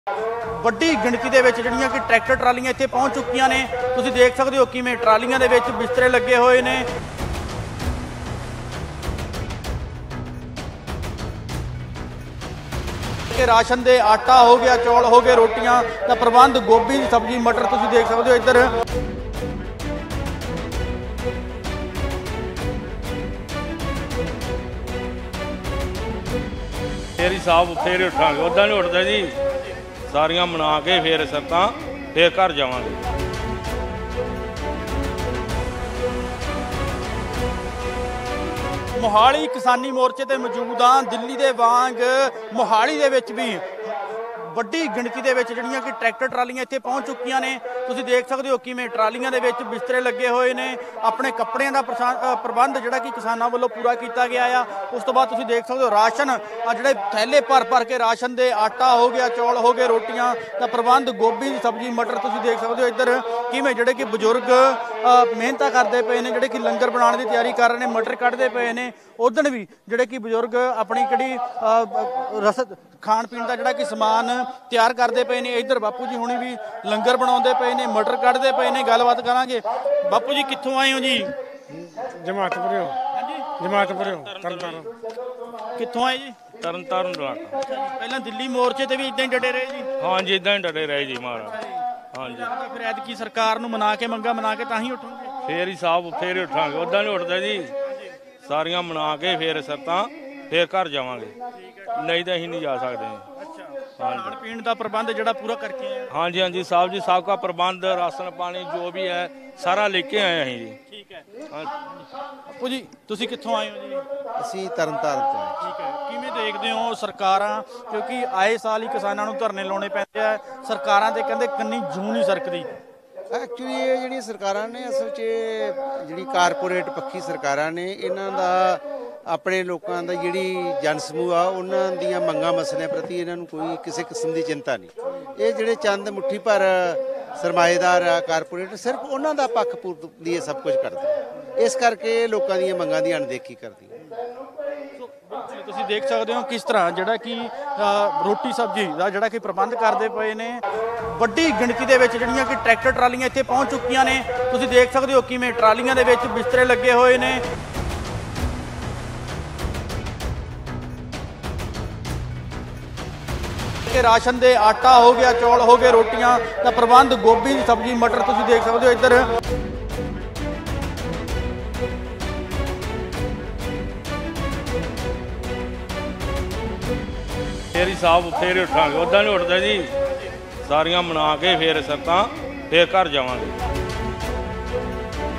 ਵੱਡੀ ਗਿਣਤੀ ਦੇ ਵਿੱਚ ਜਿਹੜੀਆਂ ਕਿ ਟਰੈਕਟਰ ਟਰਾਲੀਆਂ ਇੱਥੇ ਪਹੁੰਚ ਚੁੱਕੀਆਂ ਨੇ। ਤੁਸੀਂ ਦੇਖ ਸਕਦੇ ਹੋ ਕਿਵੇਂ ਟਰਾਲੀਆਂ ਦੇ ਵਿੱਚ ਬਿਸਤਰੇ ਲੱਗੇ ਹੋਏ ਨੇ। ਕਿ ਰਾਸ਼ਨ ਦੇ ਆਟਾ ਹੋ ਗਿਆ, ਚੌਲ ਹੋ ਗਏ, ਰੋਟੀਆਂ ਦਾ ਪ੍ਰਬੰਧ, ਗੋਭੀ ਦੀ ਸਬਜ਼ੀ, ਮਟਰ ਤੁਸੀਂ ਦੇਖ ਸਕਦੇ ਹੋ ਇੱਧਰ। ਫੇਰ ਹੀ ਸਾਹਬ ਫੇਰ ਉੱਠਾਂਗੇ, ਉੱਦਾਂ ਨਹੀਂ ਉੱਠਦੇ ਜੀ। ਸਾਰੀਆਂ ਮਨਾ ਕੇ ਫੇਰ ਸਰਤਾਂ ਫੇਰ ਘਰ ਜਾਵਾਂਗੇ। ਮੋਹਾਲੀ ਕਿਸਾਨੀ ਮੋਰਚੇ ਤੇ ਮੌਜੂਦ ਹਾਂ। ਦਿੱਲੀ ਦੇ ਵਾਂਗ ਮੋਹਾਲੀ ਦੇ ਵਿੱਚ ਵੀ ਵੱਡੀ ਗਿਣਤੀ ਦੇ ਵਿੱਚ ਜਿਹੜੀਆਂ ਕਿ ਟਰੈਕਟਰ ਟਰਾਲੀਆਂ ਇੱਥੇ ਪਹੁੰਚ ਚੁੱਕੀਆਂ ਨੇ। ਤੁਸੀਂ ਦੇਖ ਸਕਦੇ ਹੋ ਕਿਵੇਂ ਟਰਾਲੀਆਂ ਦੇ ਵਿੱਚ ਬਿਸਤਰੇ ਲੱਗੇ ਹੋਏ ਨੇ। ਆਪਣੇ ਕੱਪੜਿਆਂ ਦਾ ਪ੍ਰਬੰਧ ਜਿਹੜਾ ਕਿ ਕਿਸਾਨਾਂ ਵੱਲੋਂ ਪੂਰਾ ਕੀਤਾ ਗਿਆ ਆ। ਉਸ ਤੋਂ ਬਾਅਦ ਤੁਸੀਂ ਦੇਖ ਸਕਦੇ ਹੋ ਰਾਸ਼ਨ ਆ ਜਿਹੜੇ ਥੈਲੇ ਭਰ ਕੇ ਰਾਸ਼ਨ ਦੇ, ਆਟਾ ਹੋ ਗਿਆ, ਚੌਲ ਹੋ ਗਏ, ਰੋਟੀਆਂ ਦਾ ਪ੍ਰਬੰਧ, ਗੋਭੀ ਦੀ ਸਬਜ਼ੀ, ਮਟਰ ਤੁਸੀਂ ਦੇਖ ਸਕਦੇ ਹੋ ਇੱਧਰ। ਕਿਵੇਂ ਜਿਹੜੇ ਕਿ ਬਜ਼ੁਰਗ ਮਿਹਨਤਾਂ ਕਰਦੇ ਪਏ ਨੇ, ਜਿਹੜੇ ਕਿ ਲੰਗਰ ਬਣਾਉਣ ਦੀ ਤਿਆਰੀ ਕਰ ਰਹੇ ਨੇ, ਮਟਰ ਕੱਢਦੇ ਪਏ ਨੇ। ਉਦਣ ਵੀ ਜਿਹੜੇ ਕਿ ਬਜ਼ੁਰਗ ਆਪਣੀ ਕਿਹੜੀ ਰਸਦ ਖਾਣ ਪੀਣ ਦਾ ਜਿਹੜਾ ਕਿ ਸਮਾਨ ਤਿਆਰ ਕਰਦੇ ਪਏ ਨੇ। ਇੱਧਰ ਬਾਪੂ ਜੀ ਹੁਣੀ ਵੀ ਲੰਗਰ ਬਣਾਉਂਦੇ ਪਏ ਨੇ, ਮਟਰ ਕੱਢਦੇ ਪਏ ਨੇ। ਗੱਲਬਾਤ ਕਰਾਂਗੇ। ਬਾਪੂ ਜੀ ਕਿੱਥੋਂ ਆਏ ਹੋ ਜੀ? ਜਮਾਤਪੁਰਿਓ। ਜਮਾਤਪੁਰਿਓ ਤਰਨਤਾਰਨ। ਕਿੱਥੋਂ ਆਏ ਜੀ? ਤਰਨਤਾਰਨ ਤੋਂ। ਪਹਿਲਾਂ ਦਿੱਲੀ ਮੋਰਚੇ ਤੇ ਵੀ ਇਦਾਂ ਹੀ ਡਟੇ ਰਹੇ ਜੀ? ਹਾਂਜੀ, ਇਦਾਂ ਹੀ ਡਟੇ ਰਹੇ ਜੀ ਮਹਾਰਾਜ। ਹਾਂਜੀ, ਫਿਰ ਐਤਕੀ ਸਰਕਾਰ ਨੂੰ ਮਨਾ ਕੇ, ਮੰਗਾ ਮਨਾ ਕੇ ਤਾਂ ਹੀ ਉੱਠੋਗੇ? ਫੇਰ ਹੀ ਸਾਹਬ ਫੇਰ ਹੀ ਉੱਠਾਂਗੇ, ਉੱਦਾਂ ਨਹੀਂ ਉੱਠਦੇ ਜੀ। ਸਾਰੀਆਂ ਮਨਾ ਕੇ ਫੇਰ ਸਰਤਾਂ ਫੇਰ ਘਰ ਜਾਵਾਂਗੇ, ਨਹੀਂ ਤਾਂ ਅਸੀਂ ਨਹੀਂ ਜਾ ਸਕਦੇ। ਖਾਣ ਪੀਣ ਦਾ ਪ੍ਰਬੰਧ ਜਿਹੜਾ ਪੂਰਾ ਕਰਕੇ ਆਏ? ਹਾਂਜੀ ਹਾਂਜੀ ਸਾਹਿਬ ਜੀ, ਸਭ ਦਾ ਪ੍ਰਬੰਧ, ਰਾਸ਼ਨ ਪਾਣੀ ਜੋ ਵੀ ਹੈ ਸਾਰਾ ਲੈ ਕੇ ਆਏ ਅਸੀਂ ਜੀ। ਠੀਕ ਹੈ। ਬਾਪੂ ਜੀ ਤੁਸੀਂ ਕਿੱਥੋਂ ਆਏ ਹੋ ਜੀ? ਅਸੀਂ ਤਰਨਤਾਰਨ ਤੋਂ। ਠੀਕ ਹੈ। ਕਿਵੇਂ ਦੇਖਦੇ ਹੋ ਸਰਕਾਰਾਂ, ਕਿਉਂਕਿ ਆਏ ਸਾਲ ਹੀ ਕਿਸਾਨਾਂ ਨੂੰ ਧਰਨੇ ਲਾਉਣੇ ਪੈਂਦੇ ਆ, ਸਰਕਾਰਾਂ ਤੇ ਕਹਿੰਦੇ ਕੰਨੀ ਜੂੰ ਨਹੀਂ ਸਰਕਦੀ। ਐਕਚੁਅਲੀ ਇਹ ਜਿਹੜੀਆਂ ਸਰਕਾਰਾਂ ਨੇ ਅਸਲ 'ਚ ਜਿਹੜੀ ਕਾਰਪੋਰੇਟ ਪੱਖੀ ਸਰਕਾਰਾਂ ਨੇ, ਇਹਨਾਂ ਦਾ ਆਪਣੇ ਲੋਕਾਂ ਦਾ ਜਿਹੜੀ ਜਨ ਸਮੂਹ ਆ ਉਹਨਾਂ ਦੀਆਂ ਮੰਗਾਂ ਮਸਲਿਆਂ ਪ੍ਰਤੀ ਇਹਨਾਂ ਨੂੰ ਕੋਈ ਕਿਸੇ ਕਿਸਮ ਦੀ ਚਿੰਤਾ ਨਹੀਂ। ਇਹ ਜਿਹੜੇ ਚੰਦ ਮੁੱਠੀ ਭਰ ਸਰਮਾਏਦਾਰ ਆ ਕਾਰਪੋਰੇਟ, ਸਿਰਫ ਉਹਨਾਂ ਦਾ ਪੱਖ ਪੂਰਦੀ ਇਹ ਸਭ ਕੁਝ ਕਰਦੇ। ਇਸ ਕਰਕੇ ਲੋਕਾਂ ਦੀਆਂ ਮੰਗਾਂ ਦੀ ਅਣਦੇਖੀ ਕਰਦੀ। ਤੁਸੀਂ ਦੇਖ ਸਕਦੇ ਹੋ ਕਿਸ ਤਰ੍ਹਾਂ ਜਿਹੜਾ ਕਿ ਰੋਟੀ ਸਬਜ਼ੀ ਦਾ ਜਿਹੜਾ ਕਿ ਪ੍ਰਬੰਧ ਕਰਦੇ ਪਏ ਨੇ। ਵੱਡੀ ਗਿਣਤੀ ਦੇ ਵਿੱਚ ਜਿਹੜੀਆਂ ਕਿ ਟਰੈਕਟਰ ਟਰਾਲੀਆਂ ਇੱਥੇ ਪਹੁੰਚ ਚੁੱਕੀਆਂ ਨੇ। ਤੁਸੀਂ ਦੇਖ ਸਕਦੇ ਹੋ ਕਿਵੇਂ ਟਰਾਲੀਆਂ ਦੇ ਵਿੱਚ ਬਿਸਤਰੇ ਲੱਗੇ ਹੋਏ ਨੇ। ਕਿ ਰਾਸ਼ਨ ਦੇ ਆਟਾ ਹੋ ਗਿਆ, ਚੌਲ ਹੋ ਗਏ, ਰੋਟੀਆਂ ਦਾ ਪ੍ਰਬੰਧ, ਗੋਭੀ ਦੀ ਸਬਜ਼ੀ, ਮਟਰ ਤੁਸੀਂ ਦੇਖ ਸਕਦੇ ਹੋ ਇੱਧਰ। ਫੇਰ ਹੀ ਸਾਹਬ ਫੇਰ ਹੀ ਉੱਠਾਂਗੇ, ਉੱਦਾਂ ਨਹੀਂ ਉੱਠਦੇ ਜੀ। ਸਾਰੀਆਂ ਮਨਾ ਕੇ ਫੇਰ ਸਰਤਾਂ ਫੇਰ ਘਰ ਜਾਵਾਂਗੇ।